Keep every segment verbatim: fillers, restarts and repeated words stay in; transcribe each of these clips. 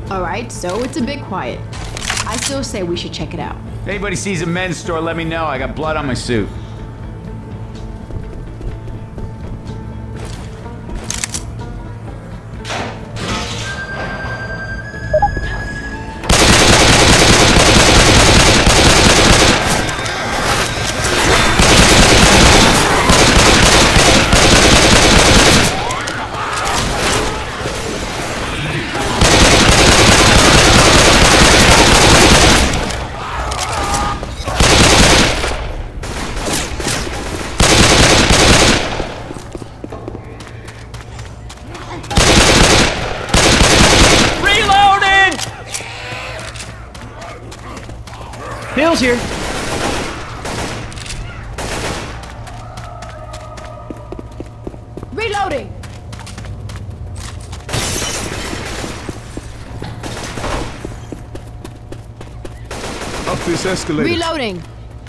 Alright, so it's a bit quiet. I still say we should check it out. If anybody sees a men's store, let me know. I got blood on my suit. Bill's here. Reloading. Up this escalator. Reloading.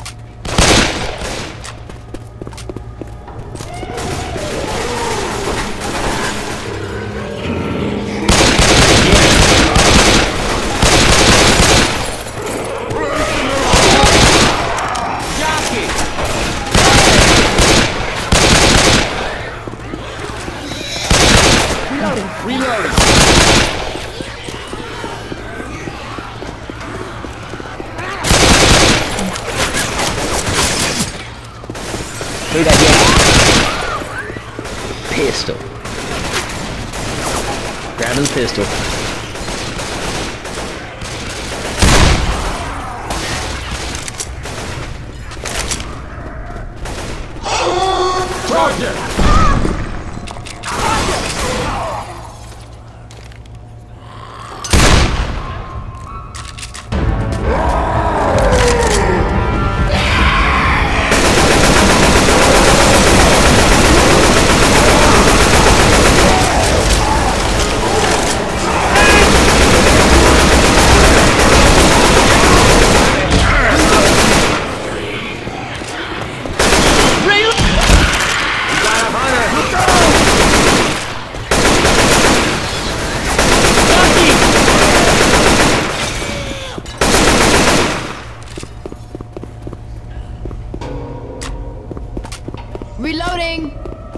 Reloading. Who that yet? Pistol. Grabbing the pistol. Roger. Reloading.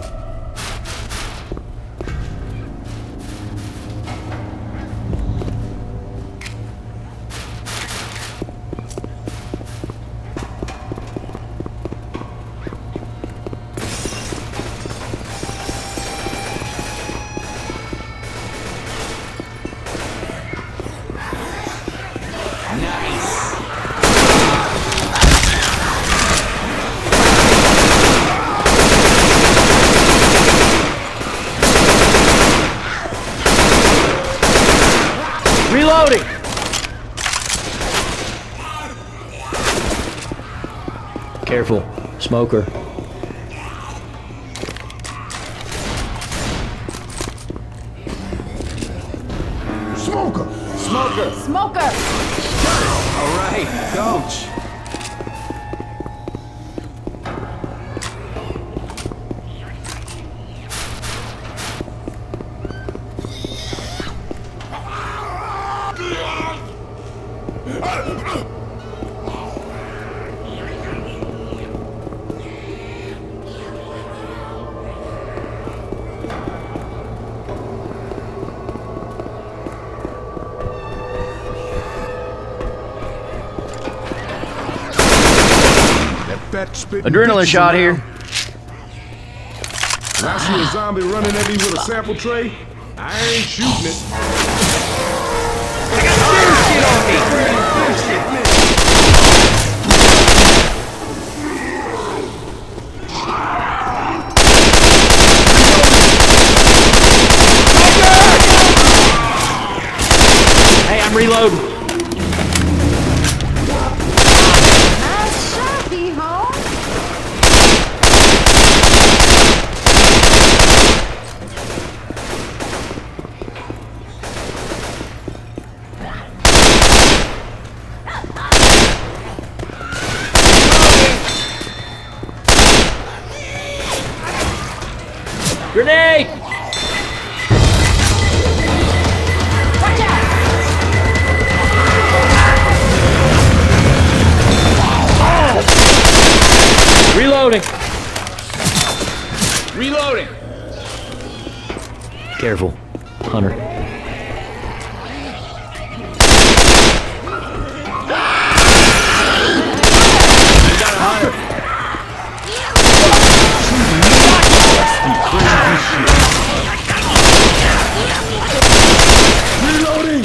Reloading! Careful, smoker. Smoker! Smoker. Smoker. All right, coach. Adrenaline shot here. When I see a zombie running at me with a sample tray, I ain't shooting it. I got deer shit on me! Hey, I'm reloading. Grenade! Watch out! Reloading. Reloading. Careful, Hunter. Reloading!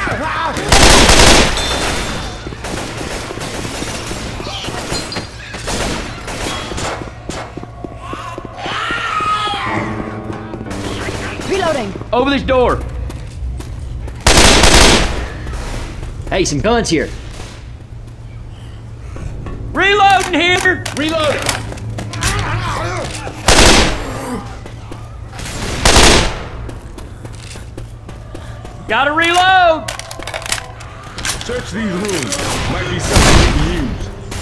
Reloading. Over this door. Hey, some guns here. Reloading here. Reloading. Gotta reload. Search these rooms. Might be something we can use.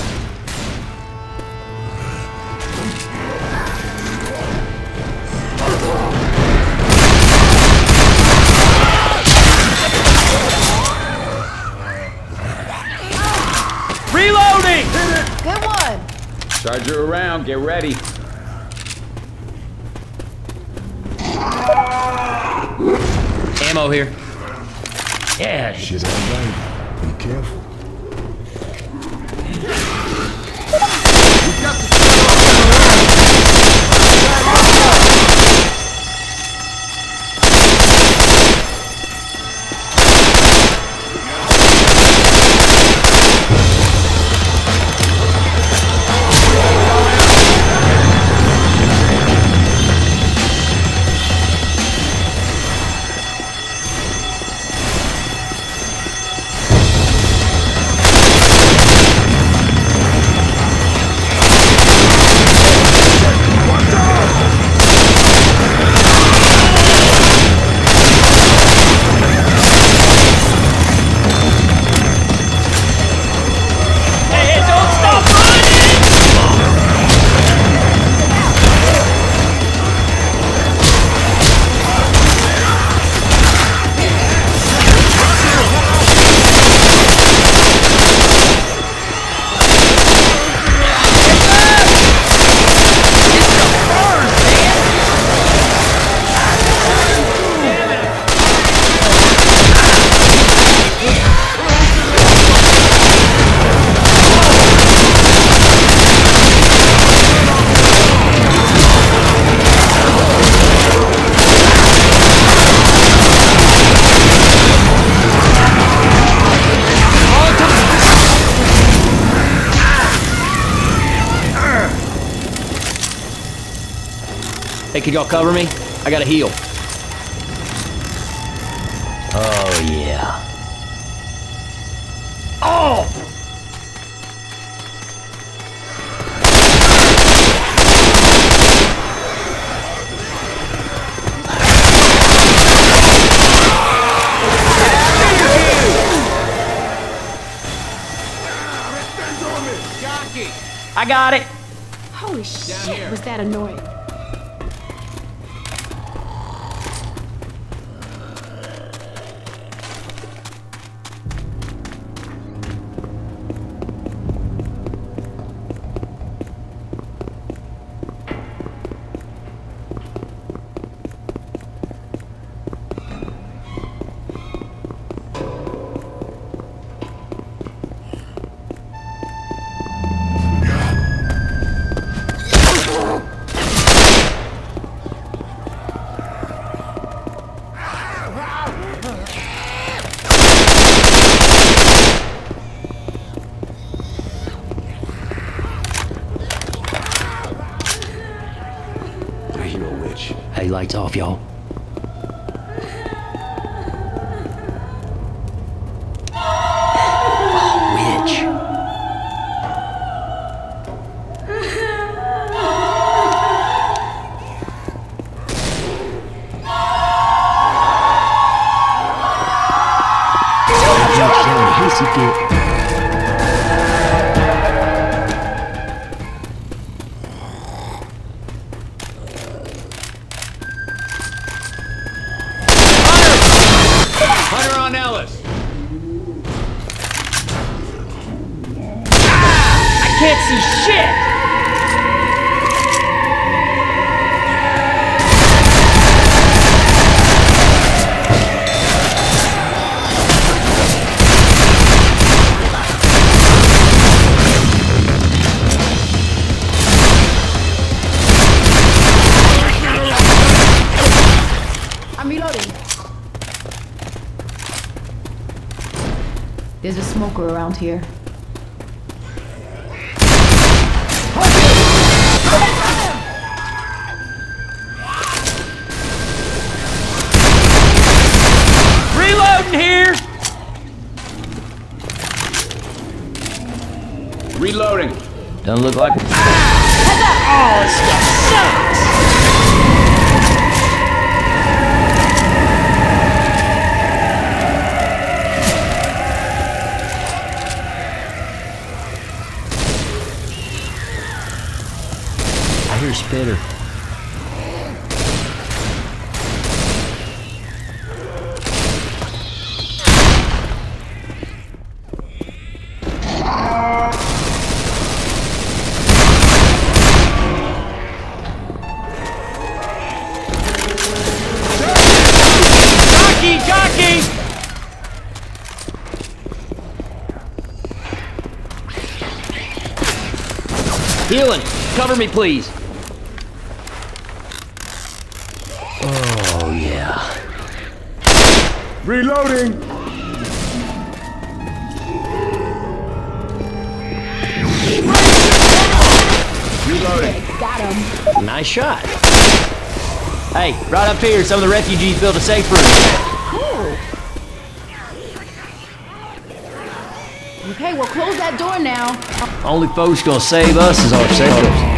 Reloading. Good one. Charge her around. Get ready. Ammo here. Yeah. Shit ain't right. Be careful. Hey, can y'all cover me? I gotta heal. Oh, yeah. Oh! I got it. Holy shit, was that annoying. Hey, lights off, y'all. Oh, witch. Hunter on Ellis. I can't see shit! smoker around here. Reloading here! Reloading. Doesn't look like... Ah! Oh, this stuff sucks! I hear Spitter. Jockey, jockey! Healing. Cover me, please. Oh, yeah. Reloading. Reloading. Got him. Nice shot. Hey, right up here, some of the refugees built a safe room. Cool. Okay, well, close that door now. Only folks gonna save us is ourselves.